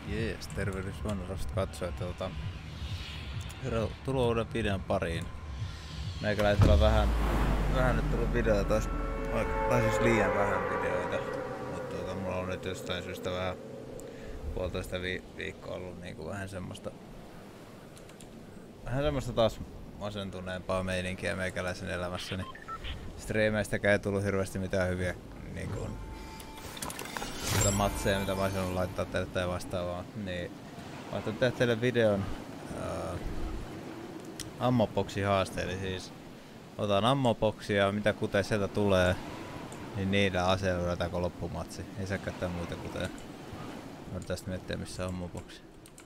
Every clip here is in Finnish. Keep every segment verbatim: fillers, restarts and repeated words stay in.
Jees, tervehdys vanhasta katsojat. Tuota, tulo uuden videon pariin. Meikäläisellä on vähän, vähän nyt tullut videoita taas, tai siis liian vähän videoita. Mutta tuota, mulla on nyt jostain syystä vähän puolitoista vi viikkoa ollut niinku vähän semmoista, vähän semmoista taas masentuneempaa meininkiä meikäläisen elämässäni. Striimeistäkään ei tullut hirveästi mitään hyviä niinku mitä matseja, mitä mä olisin ollut laittaa teille tai vastaavaa, niin mä ajattelin tehdä teille videon uh, ammoboksi haaste, eli siis otan ammoboksia, mitä kuten sieltä tulee, niin niillä aseilla yritetäänkö loppumatsi. Ei saa käyttää muita kuten. Mä tästä miettiä missä on ammoboksi.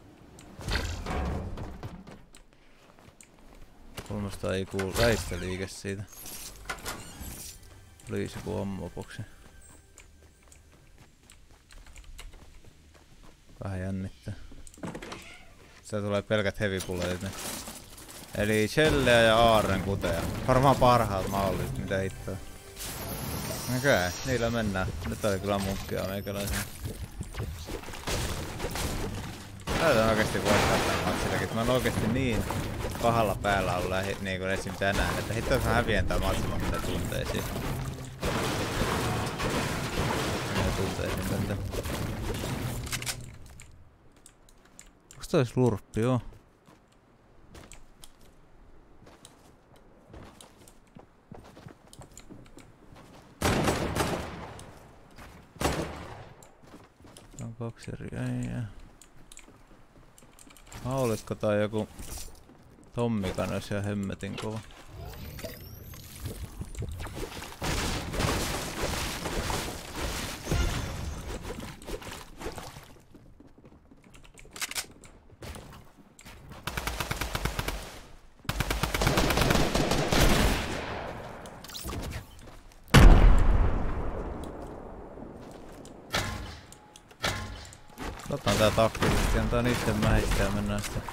kolmesataa I Q väistöliike siitä. Olisi joku ammoboksi. Vähän jännittää. Sieltä tulee pelkät heavy bulletit. Eli shelleä ja aarren kuteja. Varmaan parhaat mahdolliset, mitä hittoa. Okei, okay, niillä mennään. Nyt oli kyllä munkkia meikäläisen. Taitan oikeesti voittaa tämän matsillakin. Mä oon oikeesti niin pahalla päällä ollut niinku esim tänään, että hitto jos mä häviän tää matsilla mitä tunteisiin. Mitä tunteisiin tätä. Onks toi slurppi, joo? On kaksi eri äijää. Haulikko tai joku Tommikan jos ihan hemmetin kova. Otan tää taktisesti, antaa niitten mähistä ja mennään sitten.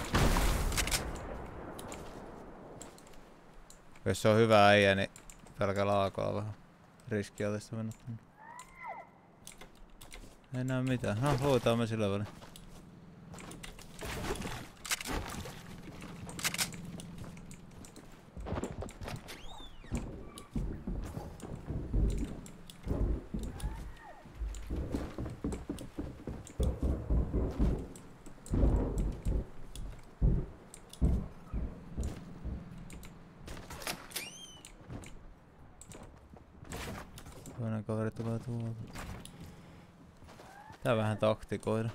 Jos se on hyvä äijä, niin pelkällä aakolla vähän riskialtista mennä tänne. Ei näe mitään. No, luitaan me sillä välin. Toinen kaveri tulee tuolta. Tää vähän taktikoida.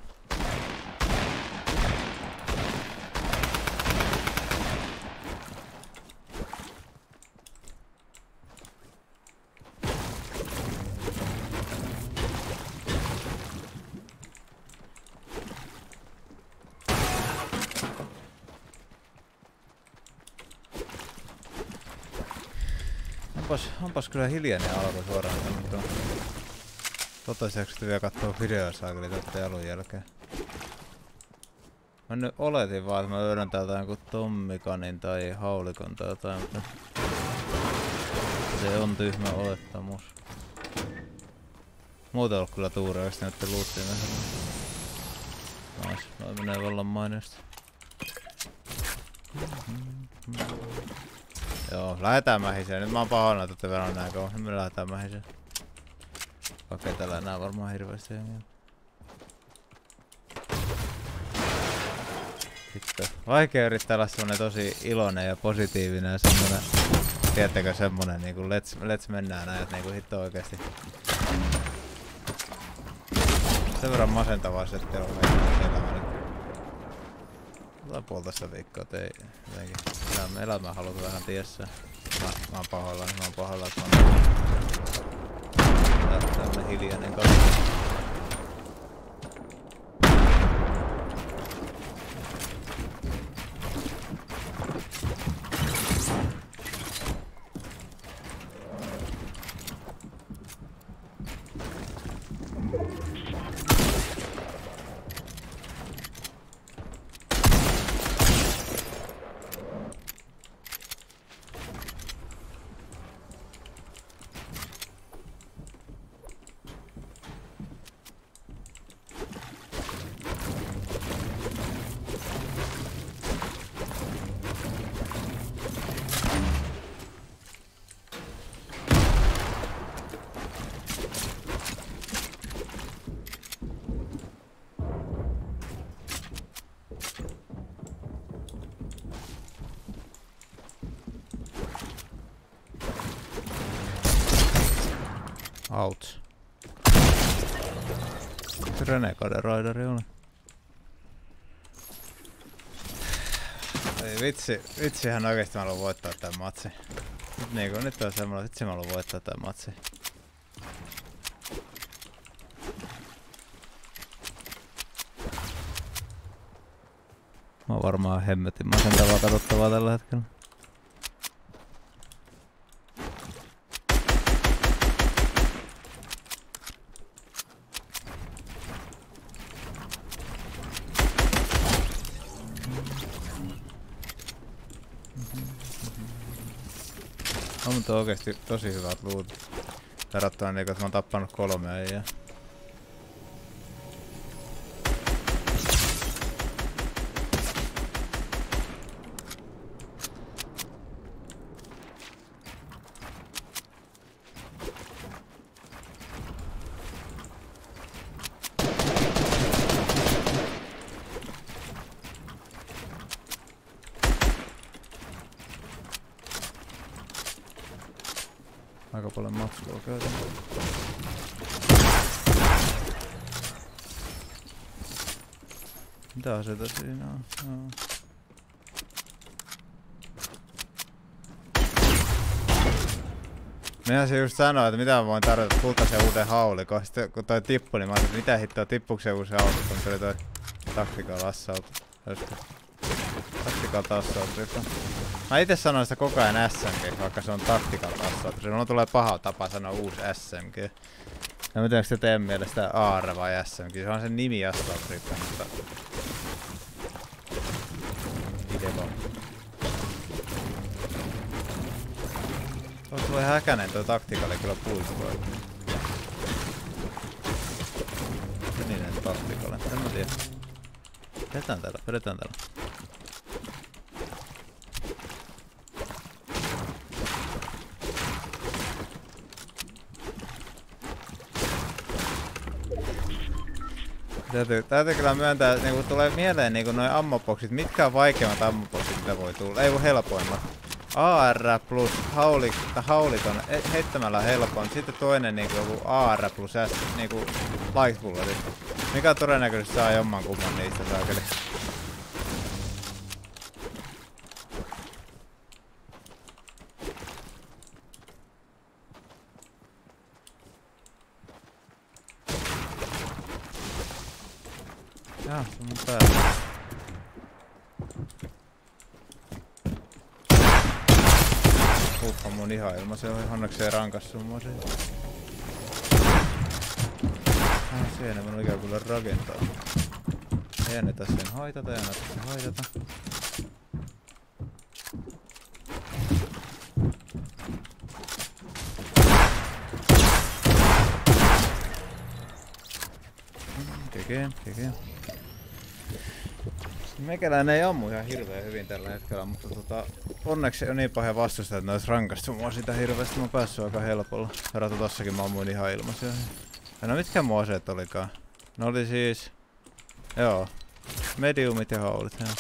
Onpas, onpas kyllä hiljainen alku suoraan tänne. Totesiakseni vielä kattoo videoa saakeli tästä jalun jälkeen. Mä nyt oletin vaan, että mä löydän täältä jonkun Tommikanin tai haulikon tai jotain, mutta se on tyhmä olettamus. Muuten on kyllä tuureasti näitten luuttiin vähän. Nais, noi menee vallan mainiosti. Joo, lähetään mähiseen. Nyt mä oon pahoilla, että te verran nää kauan. Me lähetään mähiseen. Okei, okay, tällä enää varmaan hirveästi hengiä. Hitto. Vaikea yrittää olla semmonen tosi iloinen ja positiivinen ja semmonen... Tiedättekö semmonen niinku let's, let's mennään näin, että niinku hitto oikeesti. Sen verran masentavaa se, ettei oo meidän elämä. Otetaan puolitoista viikkoa, ei jotenkin. Elämä, elämä haluat vähän tiessä. Mä, mä oon pahoilla, mä oon pahoilla, että mä oon tämmönen hiljainen kaveri. Ouch. Se Renegade Raideri oli. Ei vitsi, vitsihän oikeesti mä haluan voittaa tän matsi. Nyt niinku, nyt on semmoinen, vitsi mä haluan voittaa tän matsi. Mä oon varmaan hemmetin masentavaa katsottavaa tällä hetkellä. On mutta oikeesti tosi hyvät loot. Verrattuna niinku, että mä oon tappanut kolme äijää. Aika paljon matskua käytän. Mitä aseita siinä on? No. Minä se just sanoin, että mitä mä voin tarjota kultaisen uuden haulikon. Sitten kun toi tippui, niin mä ajattelin, että mitä hittoa tippuuko se uusi haulikko, se oli toi Tactical Assault. Tactical Assault. Mä ite sanoin sitä koko ajan S M G, vaikka se on Tactical Assault. Silloin tulee paha tapa sanoa uusi S M G. Ja mä tiedän, te teidän mielestä A R vai S M G, se on sen nimi Assault Rifle, mutta... Ideva. Tuossa tulee häkänen toi Tacticali kyllä puiskoi. Sininen Tacticali, en mä tiedä. Pidetään täällä, pidetään täällä. Täytyy, täytyy kyllä myöntää, että niinku tulee mieleen niinku noi ammoboksit. Mitkä on vaikeimmat ammoboksit, mitä voi tulla? Ei kun helpoimmat. A R plus haulik, haulikon heittämällä helpoin. Sitten toinen niinku joku A R plus S, niinku light bullet. Mikä todennäköisesti saa jomman kumman niistä saakeli. Jaa, se on mun päällä. Huppa mun ihan ilma, se on onneksi ei rankassu mua siitä. Ah, se ei enemmän ikään kuin rakentaa. Ei anneta sen haitata, ei anneta sen haitata. Kekee, kekee. Mekäläinen ei ammu ihan hirveän hyvin tällä hetkellä, mutta tota, onneksi on niin pahoja vastusta, että ne ois rankastu mua sitä hirveästi. Mä oon päässyt aika helpolla. Verrattuna tossakin mä ammuin ihan ilmaisia. No mitkä mun aseet olikaan? Ne oli siis... Joo. Mediumit ja haulit, joo.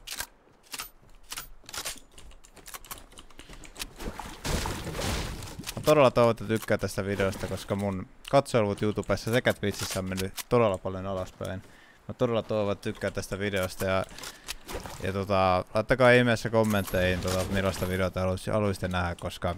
Mä todella toivon, että tykkää tästä videosta, koska mun katsoiluvut YouTubessa sekä Twitchissä on mennyt todella paljon alaspäin. Mä todella toivon, että tykkää tästä videosta ja, ja tota, laittakaa ihmeessä kommentteihin, tota, millaista videota haluaisitte nähdä, koska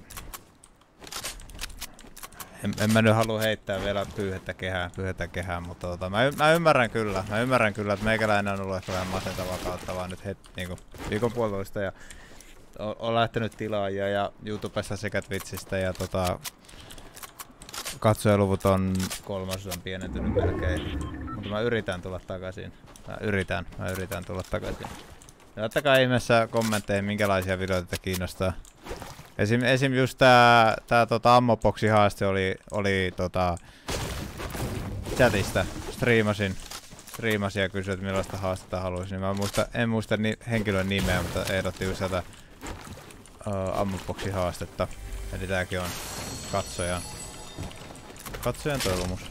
en, en mä nyt halua heittää vielä pyyhettä kehään, pyyhettä kehään, mutta tota, mä, y mä ymmärrän kyllä, mä ymmärrän kyllä, että meikäläinen on ollut ehkä vähän masentavaa kauttavaa nyt het, niinku, viikon puolitoista ja on, on lähtenyt tilaajia ja YouTubessa sekä Twitchistä ja tota, katsojaluvut on kolmasosan pienentynyt melkein. Mutta mä yritän tulla takaisin. Mä yritän, mä yritän tulla takaisin. Laittakaa ihmeessä kommentteihin, minkälaisia videoita te kiinnostaa. Esim, esim just tää, tää tota ammoboksi haaste oli, oli tota chatista. Striimasin, striimasin ja kysyin, että millaista haastetta haluaisin. Niin mä muista, en muista ni, henkilön nimeä, mutta ehdotti just sieltä uh, ammoboksi haastetta. Eli tääkin on katsojan, katsojan toivomus.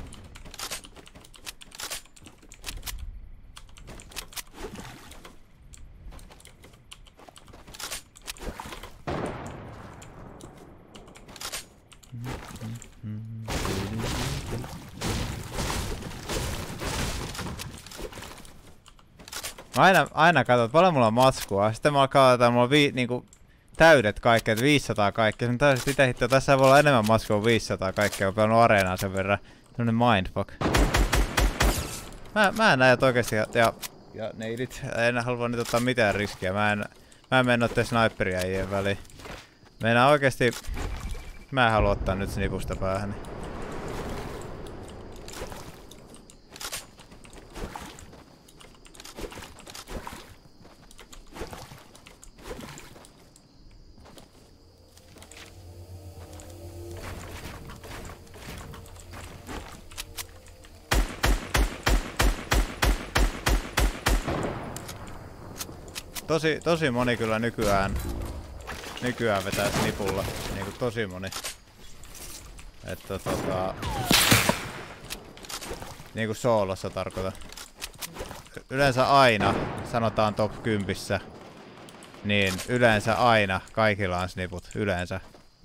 Mä aina, aina katson, paljon mulla on matskua. Sitten mä alkaa katsoa, mulla on vi, niinku, täydet kaikki, että viisisataa kaikkea. Mä täysin itse hittoa, tässä voi olla enemmän matskua kuin viisisataa kaikkea. Mä pelannut areenaa sen verran. Sellainen mindfuck. Mä, mä en näe oikeesti ja, ja, ja neidit. En halua nyt ottaa mitään riskiä. Mä en, mä en mennä ottaa sniperia ien väliin. Meinaa oikeesti... Mä en halua ottaa nyt snipusta päähän. Tosi, tosi moni kyllä nykyään, nykyään vetää snipulla, niinku tosi moni. Että tota... Niinku soolossa tarkoitan. Yleensä aina, sanotaan top kympissä, niin yleensä aina kaikilla on sniput, yleensä.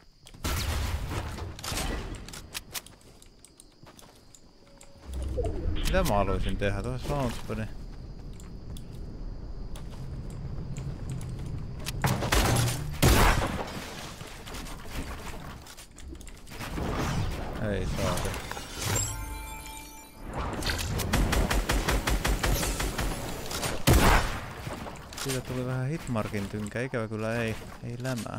Mitä mä haluaisin tehdä? Tuossa launchpadi. Ei saa se. Siitä tuli vähän hitmarkin tynkä, ikävä kyllä ei, ei lämää.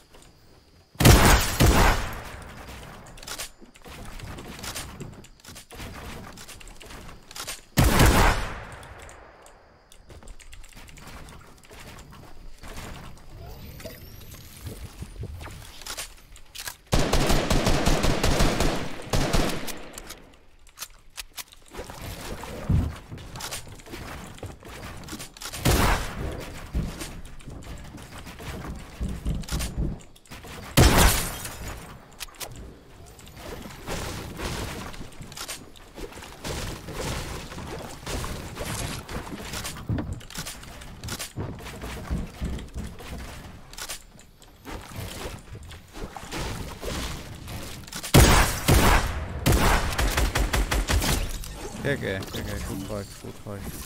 Tekee, tekee, good fight, good fight.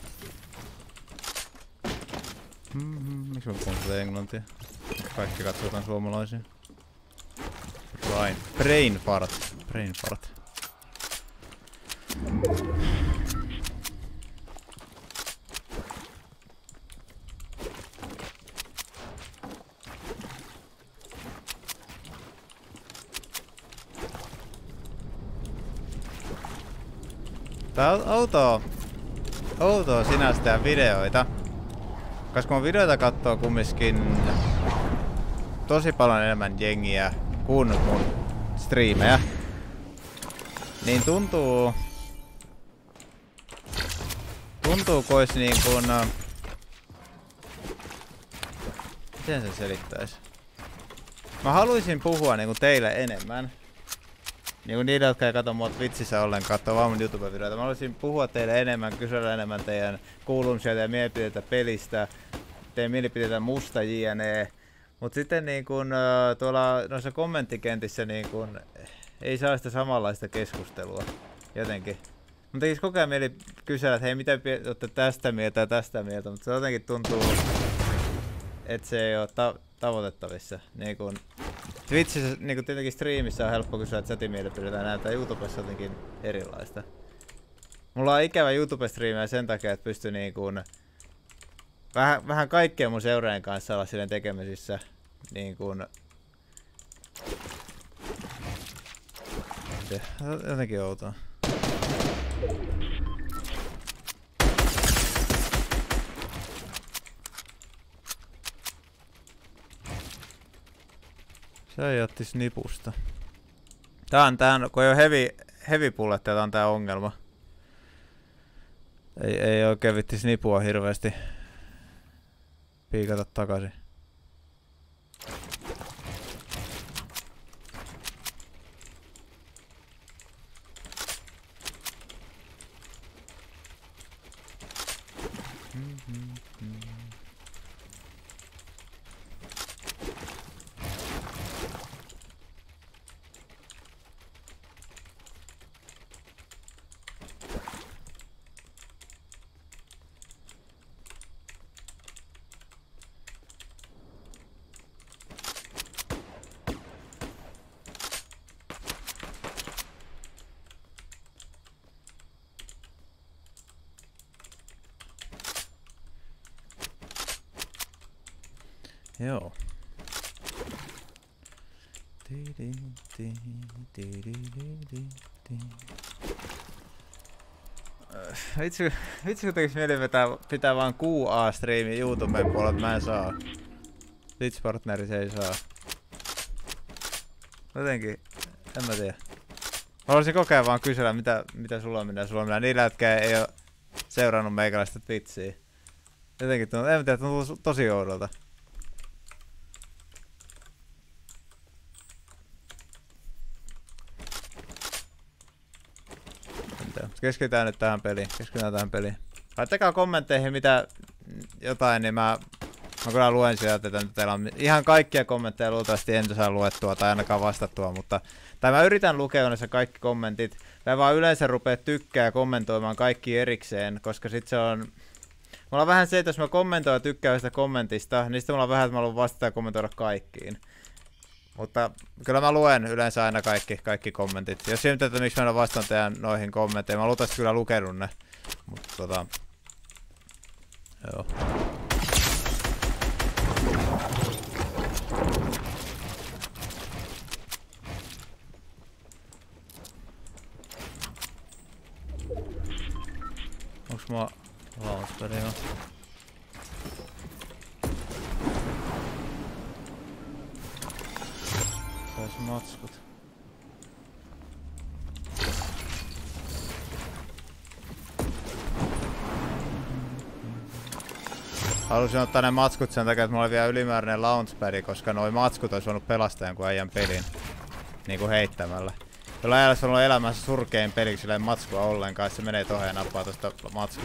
Mm-hmm. Miksi mä puhun tätä englantia? Kaikki katsotaan suomalaisia. Brain, brain fart, brain fart. Tää on outoa, outoa sinänsä tehdä videoita. Koska kun videoita katsoo kumminkin tosi paljon enemmän jengiä kuin mun striimejä, niin tuntuu... Tuntuu kois niin kuin... Miten sen selittäis? Mä haluaisin puhua niinku teille enemmän. Niinku niille, jotka ei katso mua Twitchissä ollenkaan, katsoo vaan mun YouTube-videoita. Mä haluaisin puhua teille enemmän, kysellä enemmän teidän kuulumisia ja mielipiteitä pelistä, teidän mielipiteitä musta jne. Mut sitten niin kun, uh, tuolla noissa kommenttikentissä niin kun, ei saa sitä samanlaista keskustelua jotenkin. Mun tekis koko ajan mieli kysellä, että hei, mitä olette tästä mieltä ja tästä mieltä, mutta se jotenkin tuntuu, että se ei oo ta tavoitettavissa. Niin kun, Twitchissä, niin kun tietenkin striimissä on helppo kysyä chatin mielipiteitä ja näyttää YouTubessa jotenkin erilaista. Mulla on ikävä YouTube-striimejä sen takia, että pystyy niin kun, vähän, vähän kaikkien mun seuraajien kanssa olla silleen tekemisissä. Niin kun, jotenkin outoa. Se jätti snipusta. Tää on tää, kun ei oo heavy, heavy bulletteja, tää on tää ongelma. Ei, ei oikein vitti snipua hirveesti piikata takaisin. Joo. Vitsi, vitsi kun tekis mieli vetää, pitää vaan Q A-striimi YouTuben puolelta, mä en saa. Twitch-partneri se ei saa. Jotenkin, en mä tiedä. Mä haluaisin kokea vaan kysellä mitä, mitä sulla on, mitä sulla on, mitä niillä, jotka ei oo seurannut meikäläistä Twitchiä. Jotenkin tuntuu, en tiedä, tuntuu tosi oudolta. Keskitytään nyt tähän peliin. Keskitytään tähän peliin. Laittakaa kommentteihin mitä jotain, niin mä, mä kyllä luen sieltä, että teillä on ihan kaikkia kommentteja luultavasti en saa luettua tai ainakaan vastattua, mutta tai mä yritän lukea näissä kaikki kommentit. Mä vaan yleensä rupea tykkää ja kommentoimaan kaikki erikseen, koska sit se on... Mulla on vähän se, että jos mä kommentoin ja tykkään sitä kommentista, niin sitten mulla on vähän, että mä haluan vastata ja kommentoida kaikkiin. Mutta kyllä mä luen yleensä aina kaikki, kaikki kommentit. Jos ei nyt, että miksi mä en ole vastannut teidän noihin kommentteihin, mä luultavasti kyllä lukenut ne. Mutta tota... Joo. Onks mua launchpad jo? Sais matskut. Halusin ottaa ne matskut sen takia, että mulla oli vielä ylimääräinen launchpad, koska noi matskut olisi voinut pelastaa jonkun äijän pelin. Niinku heittämällä. Jolla äijällä olisi ollut elämässä surkein peli, sillä ei matskua ollenkaan, se menee tohon ja nappaa tosta matskut.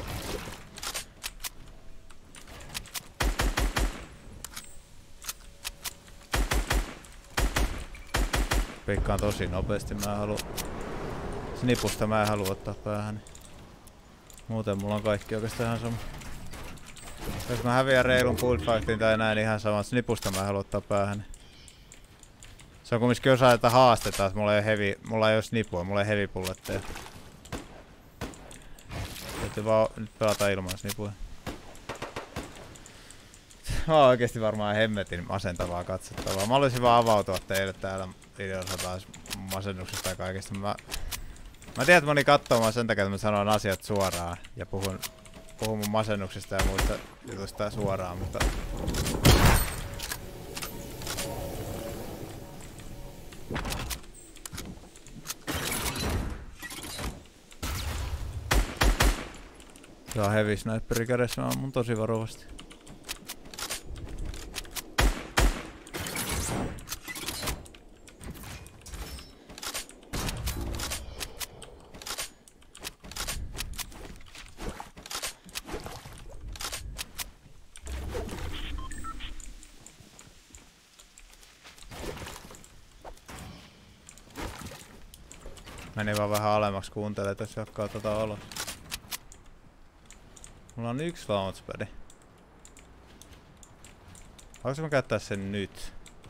Pikkaan tosi nopeasti, mä en halua... Snipusta mä en halua ottaa päähän. Muuten mulla on kaikki oikeastaan ihan sama. Jos mä häviän reilun bullfightin tai näin, niin ihan sama. Snipusta mä en halua ottaa päähän. Se on kumminkin osa tätä haastetta, että mulla ei ole heavy, mulla ei ole snipua, mulla ei heavy bulletteja. Täytyy vaan nyt pelata ilman snipuja. Mä oon oikeesti varmaan hemmetin masentavaa katsottavaa. Mä olisin vaan avautua teille täällä videossa taas masennuksesta ja kaikesta. Mä, mä tiedän, että moni kattoo mua sen takia, että mä sanon asiat suoraan ja puhun, puhun mun masennuksesta ja muista jutusta suoraan, mutta... Se on heavy sniperi kädessä, mä ammun tosi varovasti. Meni vaan vähän alemmaksi kuuntelee, että jos jakkaa tota alas. Mulla on yksi launchpad. Haluaisin mä käyttää sen nyt?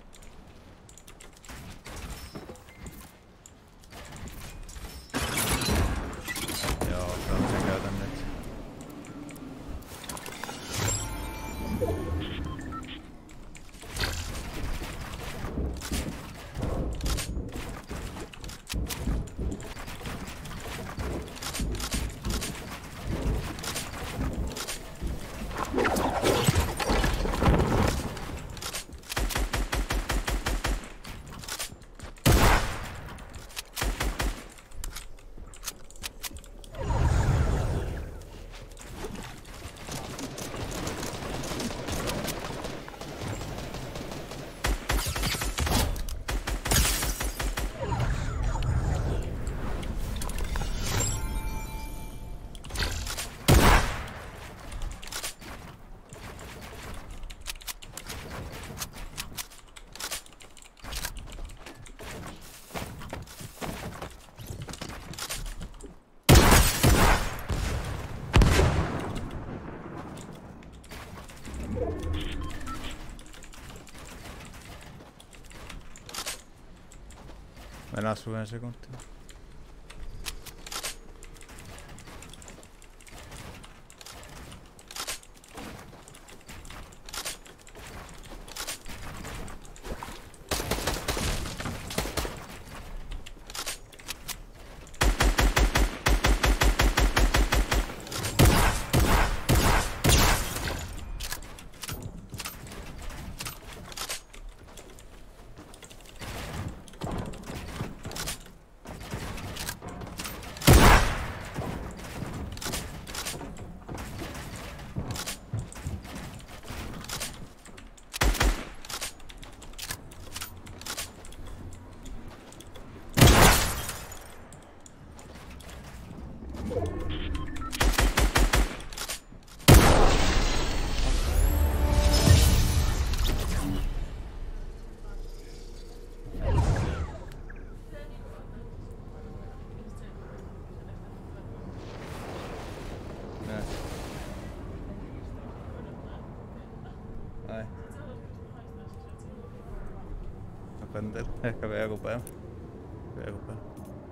Joo, sen käytän nyt. Mennään asu yhden sekuntia. kantelu. Ehkä vielä joku päivä. Vielä joku päivä.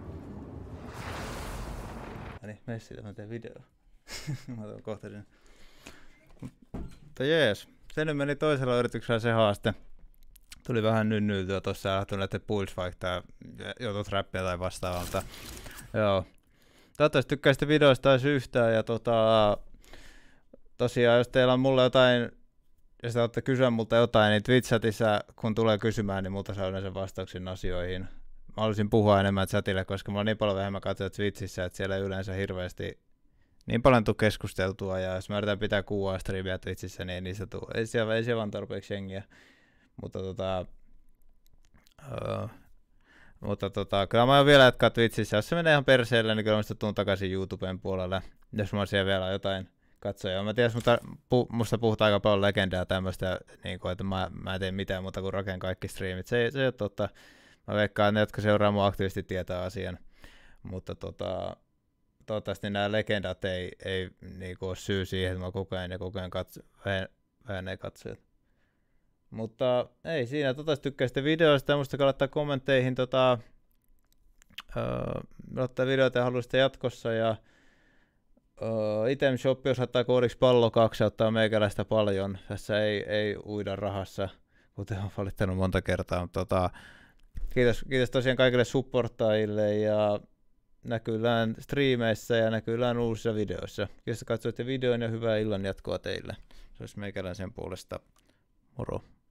No niin, mene siitä, mä teen video. Mä tuon kohta sinne. Mutta jees, se nyt meni toisella yrityksellä se haaste. Tuli vähän nynnyytyä tossa ja lähti näiden pulls vaihtaa joutut räppiä tai vastaavalta. Joo. Toivottavasti tykkäisitte videoista taas yhtään ja tota... Tosiaan jos teillä on mulle jotain, jos te olette kysyä multa jotain, niin Twitch-chatissa kun tulee kysymään, niin multa saa yleensä vastauksin asioihin. Mä haluaisin puhua enemmän chatille, koska mulla on niin paljon vähemmän katsoja Twitchissä, että siellä ei yleensä hirveästi niin paljon tule keskusteltua, ja jos mä yritän pitää Q A-striimiä Twitchissä, niin ei niistä tule. Ei siellä, ei siellä vaan tarpeeksi jengiä. Mutta tota... Uh, mutta tota, kyllä mä oon vielä jatkaa Twitchissä. Jos se menee ihan perseelle, niin kyllä mä tuun takaisin YouTuben puolelle. Jos mä siellä vielä jotain katsoja. Mä tiedän, mutta pu, musta puhutaan aika paljon legendaa tämmöistä, niin kuin, että mä, mä en tee mitään muuta kuin raken kaikki striimit. Se, se ei ole totta. Mä veikkaan, että ne, jotka seuraa mua aktiivisesti, tietää asian. Mutta tota, toivottavasti nämä legendat ei, ei niin kuin ole syy siihen, että mä koko ajan ja koko ajan katso, vähenee katsojat. Mutta ei siinä, toivottavasti tykkäisitte videoista ja muistakaa laittaa kommentteihin tota, öö, laittaa videoita ja haluaisitte jatkossa. Ja Uh, Item Shop, jos ottaa koodiksi pallo kaksi, ottaa meikäläistä paljon. Tässä ei, ei uida rahassa, kuten olen valittanut monta kertaa. Mutta tota, kiitos, kiitos tosiaan kaikille supporttajille ja näkyillään striimeissä ja näkyillään uusissa videoissa. Kiitos, että katsoitte videon ja hyvää illan jatkoa teille. Se olisi meikäläisen puolesta. Moro.